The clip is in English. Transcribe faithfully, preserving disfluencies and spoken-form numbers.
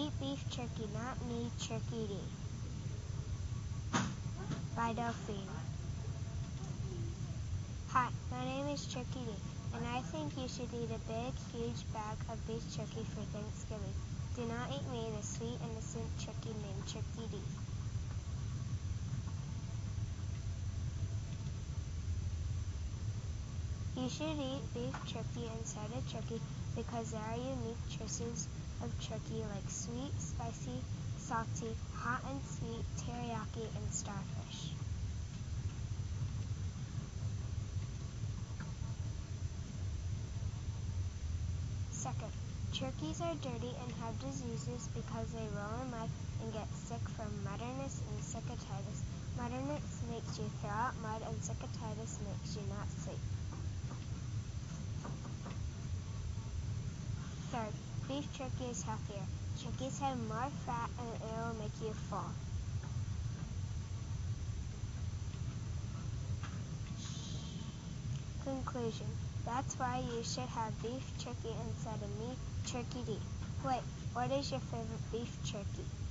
Eat beef jerky, not meat turkey. By Delphine. Hi, my name is Turkey D, and I think you should eat a big, huge bag of beef jerky for Thanksgiving. Do not eat me, the sweet, innocent turkey named Turkey D. You should eat beef jerky instead of turkey because there are unique choices of turkey like sweet, spicy, salty, hot and sweet, teriyaki, and starfish. Second, turkeys are dirty and have diseases because they roll in mud and get sick from muddiness and sickatitis. Muddiness makes you throw out mud and sickatitis makes you not sleep. Third, beef jerky is healthier. Turkeys have more fat and it will make you full. Conclusion. That's why you should have beef jerky instead of meat turkey D. Wait, what is your favorite beef jerky?